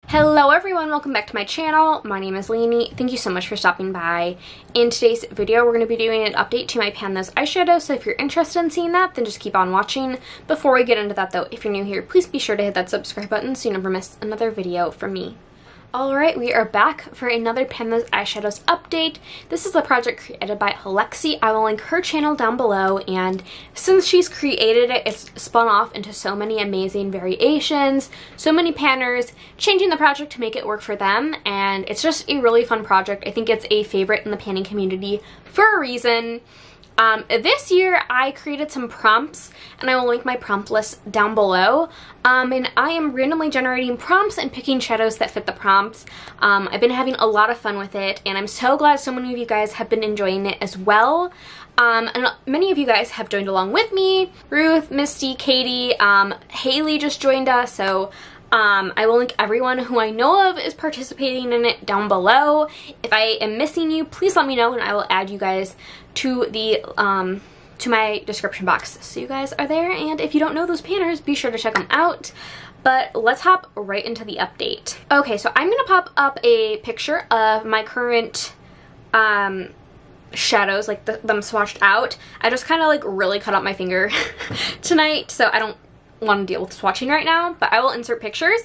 Hello everyone, welcome back to my channel. My name is Lainey. Thank you so much for stopping by. In today's video, we're going to be doing an update to my Pan Those eyeshadows, so if you're interested in seeing that, then just keep on watching. Before we get into that though, if you're new here, please be sure to hit that subscribe button so you never miss another video from me. Alright, we are back for another Pan Those eyeshadows update. This is a project created by Alexi. I will link her channel down below, and since she's created it, it's spun off into so many amazing variations, so many panners, changing the project to make it work for them, and it's just a really fun project. I think it's a favorite in the panning community for a reason. This year I created some prompts, and I will link my prompt list down below, and I am randomly generating prompts and picking shadows that fit the prompts. I've been having a lot of fun with it, and I'm so glad so many of you guys have been enjoying it as well. And many of you guys have joined along with me. Ruth, Misty, Katie, Haley just joined us, so I will link everyone who I know of is participating in it down below. If I am missing you, please let me know and I will add you guys to the to my description box so you guys are there. And if you don't know those panners, be sure to check them out. But let's hop right into the update. Okay, so I'm gonna pop up a picture of my current shadows, like them swatched out. I just kind of like really cut up my finger tonight, so I don't want to deal with swatching right now, but I will insert pictures.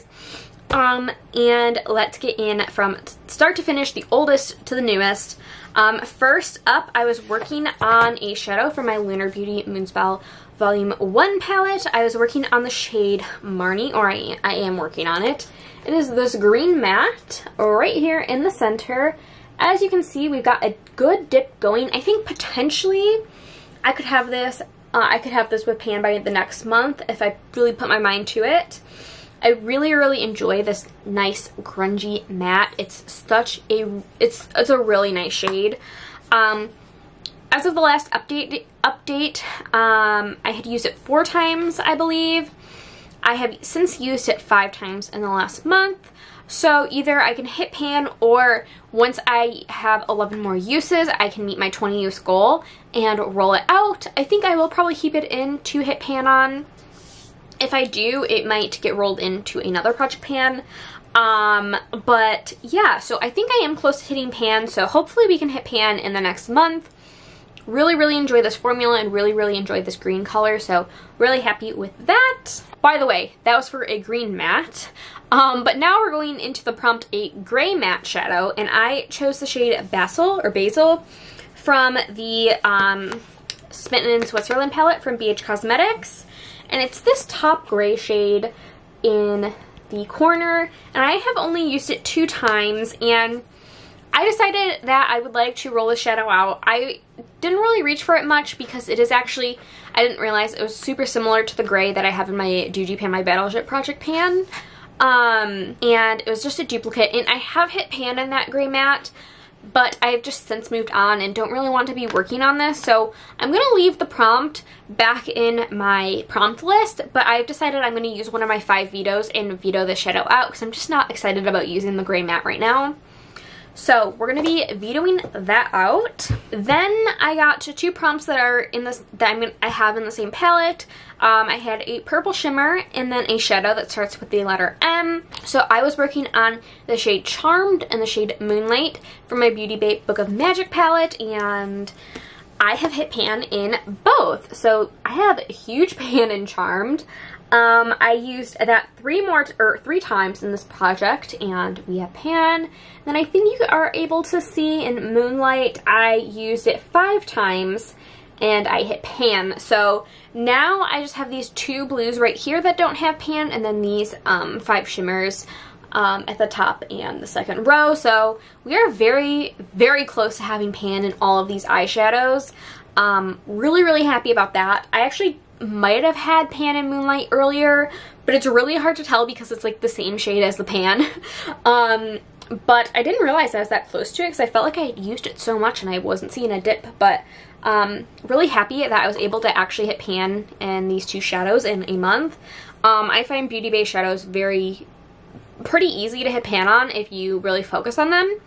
And let's get in from start to finish, the oldest to the newest. First up, I was working on a shadow for my Lunar Beauty Moonspell Volume 1 palette. I was working on the shade Marnie, or I am working on it. It is this green matte right here in the center. As you can see, we've got a good dip going. I think potentially I could have this with pan by the next month if I really put my mind to it. I really enjoy this nice grungy matte. It's a really nice shade. As of the last update, I had used it 4 times, I believe. I have since used it 5 times in the last month. So either I can hit pan, or once I have 11 more uses, I can meet my 20 use goal and roll it out. I think I will probably keep it in to hit pan on. If I do, it might get rolled into another project pan. But yeah, so I think I am close to hitting pan, so hopefully we can hit pan in the next month. Really enjoy this formula and really enjoy this green color, so really happy with that. By the way, that was for a green matte. But now we're going into the prompt, a gray matte shadow, and I chose the shade Basil from the Smitten in Switzerland palette from BH Cosmetics. And it's this top gray shade in the corner, and I have only used it 2 times, and I decided that I would like to roll the shadow out. I didn't really reach for it much because it is actually, I didn't realize it was super similar to the gray that I have in my Doogee Pan, my Battleship project pan. And it was just a duplicate, and I have hit pan in that gray matte, but I've just since moved on and don't really want to be working on this, so I'm going to leave the prompt back in my prompt list, but I've decided I'm going to use one of my 5 vetoes and veto the shadow out because I'm just not excited about using the gray matte right now. So we're going to be vetoing that out. Then I got to 2 prompts that are in this, I have in the same palette. I had a purple shimmer and then a shadow that starts with the letter M. So I was working on the shade Charmed and the shade Moonlight from my Beauty Babe Book of Magic palette, and I have hit pan in both. So I have a huge pan in Charmed. I used that 3 times in this project, and we have pan. Then I think you are able to see in Moonlight, I used it 5 times, and I hit pan. So now I just have these 2 blues right here that don't have pan, and then these 5 shimmers at the top and the second row. So we are very close to having pan in all of these eyeshadows. Really happy about that. I actually might have had pan in Moonlight earlier, but it's really hard to tell because it's like the same shade as the pan. But I didn't realize I was that close to it because I felt like I had used it so much and I wasn't seeing a dip. But really happy that I was able to actually hit pan in these 2 shadows in a month. I find beauty based shadows pretty easy to hit pan on if you really focus on them.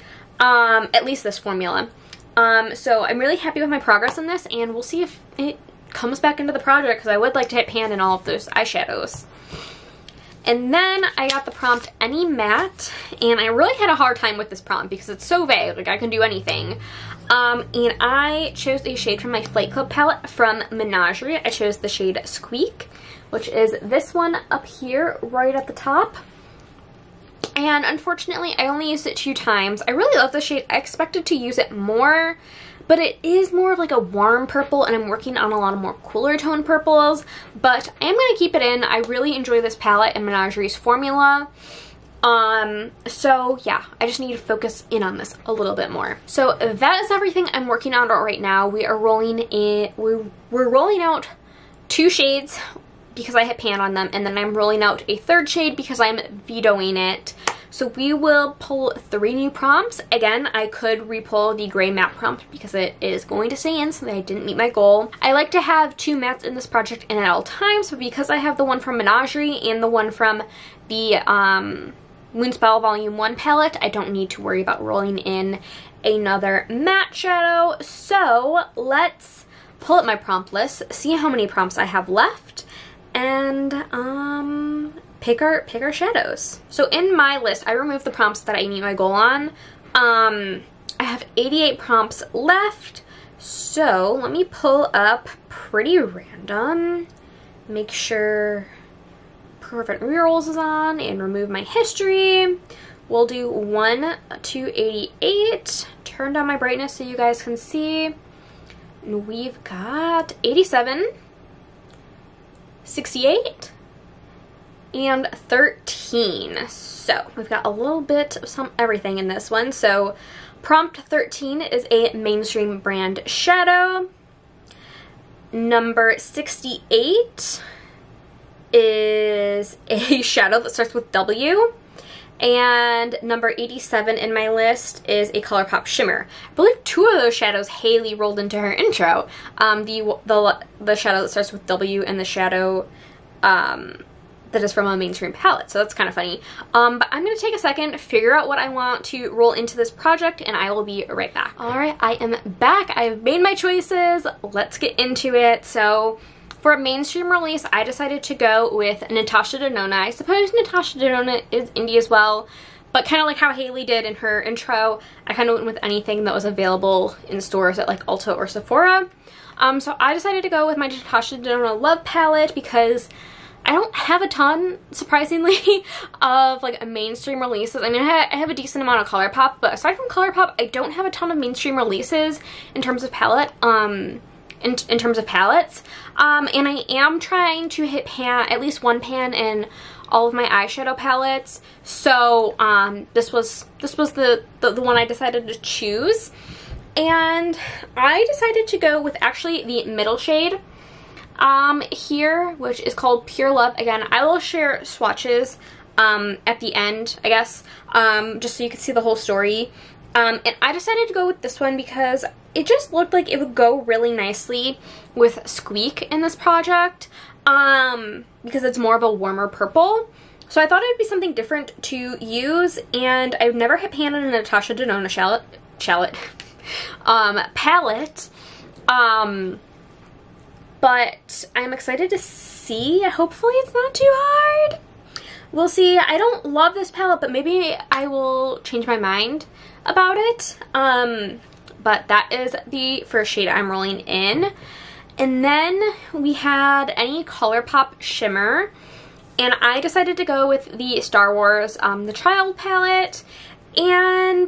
At least this formula. So I'm really happy with my progress in this, and we'll see if it comes back into the project because I would like to hit pan in all of those eyeshadows. And then I got the prompt Any Matte, and I really had a hard time with this prompt because it's so vague, like I can do anything. And I chose a shade from my Flight Club palette from Menagerie. I chose the shade Squeak, which is this one up here right at the top. And unfortunately, I only used it 2 times. I really love the shade. I expected to use it more, but it is more of like a warm purple, and I'm working on a lot of more cooler tone purples, but I am going to keep it in. I really enjoy this palette and Menagerie's formula. So yeah, I just need to focus in on this a little bit more. So that is everything I'm working on right now. We are rolling in, we're rolling out 2 shades because I hit pan on them, and then I'm rolling out a 3rd shade because I'm vetoing it. So we will pull 3 new prompts. Again, I could re-pull the gray matte prompt because it is going to stay in, so that I didn't meet my goal. I like to have 2 mattes in this project in at all times, but because I have the one from Menagerie and the one from the Moonspell Volume 1 palette, I don't need to worry about rolling in another matte shadow. So let's pull up my prompt list, see how many prompts I have left, and pick our shadows. So in my list, I removed the prompts that I meet my goal on. I have 88 prompts left, so let me pull up Pretty Random, make sure Perfect Rerolls is on, and remove my history. We'll do 1 to 88. Turn down my brightness so you guys can see. And we've got 87, 68, and 13. So we've got a little bit of everything in this one. So prompt 13 is a mainstream brand shadow. Number 68 is a shadow that starts with W, and number 87 in my list is a ColourPop shimmer. I believe 2 of those shadows Haley rolled into her intro. The shadow that starts with W and the shadow that is from a mainstream palette, so that's kind of funny. But I'm going to take a second, figure out what I want to roll into this project, and I will be right back. Alright, I am back. I've made my choices. Let's get into it. So for a mainstream release, I decided to go with Natasha Denona. I suppose Natasha Denona is indie as well, but kind of like how Haley did in her intro, I kind of went with anything that was available in stores at like Ulta or Sephora. So I decided to go with my Natasha Denona Love palette because I don't have a ton, surprisingly, of like mainstream releases. I mean, I have a decent amount of ColourPop, but aside from ColourPop, I don't have a ton of mainstream releases in terms of palette. In terms of palettes, and I am trying to hit pan, at least 1 pan in all of my eyeshadow palettes. So this was the one I decided to choose, and I decided to go with actually the middle shade here, which is called Pure Love. Again, I will share swatches at the end, I guess, just so you can see the whole story. And I decided to go with this one because it just looked like it would go really nicely with Squeak in this project, because it's more of a warmer purple. So I thought it would be something different to use, and I've never hit pan on a Natasha Denona palette, but I'm excited to see. Hopefully it's not too hard. We'll see. I don't love this palette, but maybe I will change my mind about it. But that is the first shade I'm rolling in. And then we had any ColourPop shimmer, and I decided to go with the Star Wars The Child palette, and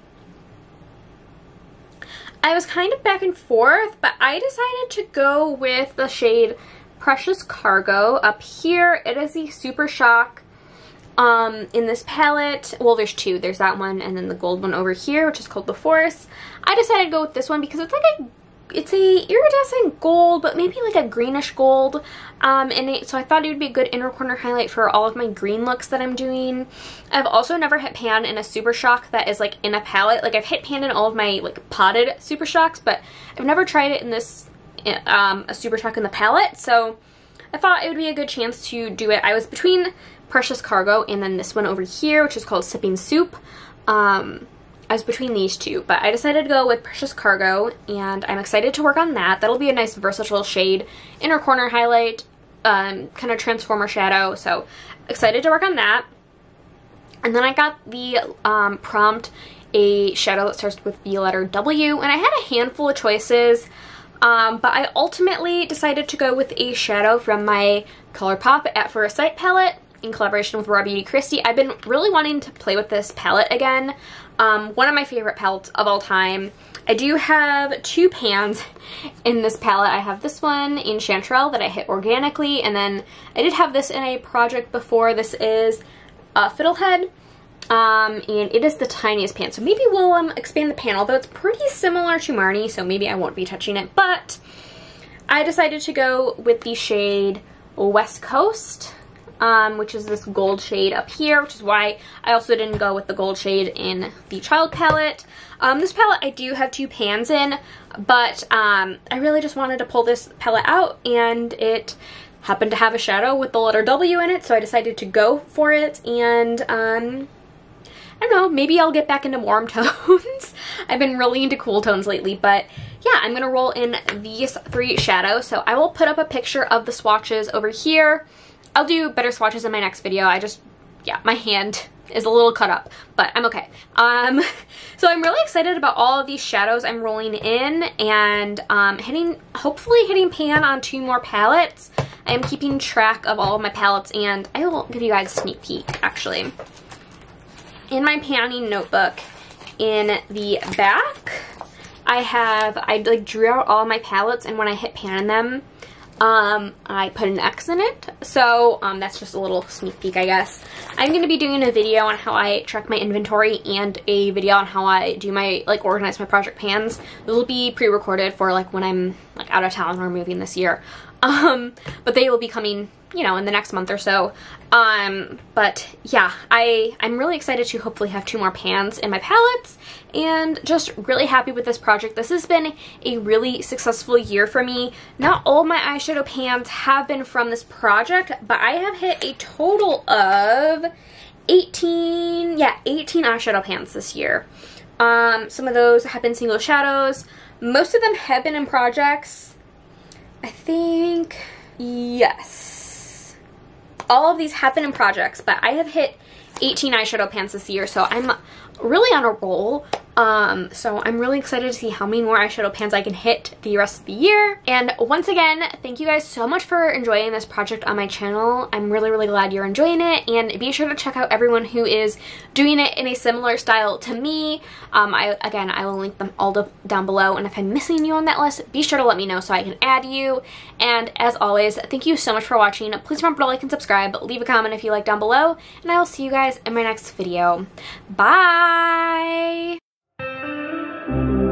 I was kind of back and forth, but I decided to go with the shade Precious Cargo up here. It is the Super Shock in this palette. Well, there's 2. There's that one and then the gold one over here, which is called The Force. I decided to go with this one because it's like it's a iridescent gold, but maybe like a greenish gold. So I thought it would be a good inner corner highlight for all of my green looks that I'm doing. I've also never hit pan in a Super Shock that is like in a palette. Like I've hit pan in all of my like potted Super Shocks, but I've never tried it in this a Super Shock in the palette. So I thought it would be a good chance to do it. I was between Precious Cargo and then this one over here, which is called Sipping Soup. I was between these 2, but I decided to go with Precious Cargo, and I'm excited to work on that. That'll be a nice versatile shade, inner corner highlight, kind of transformer shadow, so excited to work on that. And then I got the prompt, a shadow that starts with the letter W, and I had a handful of choices, but I ultimately decided to go with a shadow from my ColourPop at First Sight palette in collaboration with Raw Beauty Christie. I've been really wanting to play with this palette again. One of my favorite palettes of all time. I do have 2 pans in this palette. I have this one in Chanterelle that I hit organically, and then I did have this in a project before. This is Fiddlehead, and it is the tiniest pan, so maybe we'll expand the pan, although it's pretty similar to Marnie, so maybe I won't be touching it. But I decided to go with the shade West Coast, which is this gold shade up here, which is why I also didn't go with the gold shade in the child palette. This palette I do have 2 pans in, but I really just wanted to pull this palette out, and it happened to have a shadow with the letter W in it, so I decided to go for it. And I don't know, maybe I'll get back into warm tones. I've been really into cool tones lately, but yeah, I'm gonna roll in these 3 shadows. So I will put up a picture of the swatches over here. I'll do better swatches in my next video. Yeah, my hand is a little cut up, but I'm okay. So I'm really excited about all of these shadows I'm rolling in, and hopefully hitting pan on 2 more palettes. I am keeping track of all of my palettes, and I will give you guys a sneak peek, actually. In my panning notebook, in the back, I like drew out all my palettes, and when I hit pan in them, I put an X in it. So that's just a little sneak peek, I guess. I'm going to be doing a video on how I track my inventory and a video on how I do my, like, organize my project pans. Those will be pre-recorded for, like, when I'm, like, out of town or moving this year. But they will be coming, you know, in the next month or so. But yeah, I'm really excited to hopefully have 2 more pans in my palettes, and just really happy with this project. This has been a really successful year for me. Not all my eyeshadow pans have been from this project, but I have hit a total of 18 eyeshadow pans this year. Some of those have been single shadows. Most of them have been in projects. I think, yes. All of these have been in projects, but I have hit 18 eyeshadow pans this year, so I'm really on a roll. So I'm really excited to see how many more eyeshadow pans I can hit the rest of the year. And once again, thank you guys so much for enjoying this project on my channel. I'm really, really glad you're enjoying it, and be sure to check out everyone who is doing it in a similar style to me. Again, I will link them all down below, and if I'm missing you on that list, be sure to let me know so I can add you. And as always, thank you so much for watching. Please remember to like and subscribe, leave a comment if you like down below, and I will see you guys in my next video. Bye!